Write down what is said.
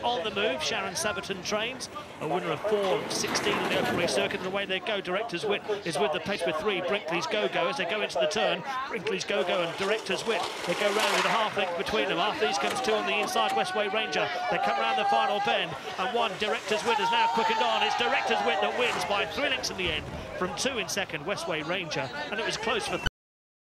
on the move. Sharon Sabaton trains, a winner of 4.16 in the open race circuit, and away they go. Director's Wit is with the pace with 3. Brinkley's Go-Go as they go into the turn. Brinkley's Go-Go and Director's Wit, they go round with a half length between them. After these comes 2 on the inside, Westway Ranger. They come round the final bend, and 1, Director's Wit, has now quickened on. It's Director's Wit that wins by 3 lengths in the end, from 2 in second, Westway Ranger, and it was close for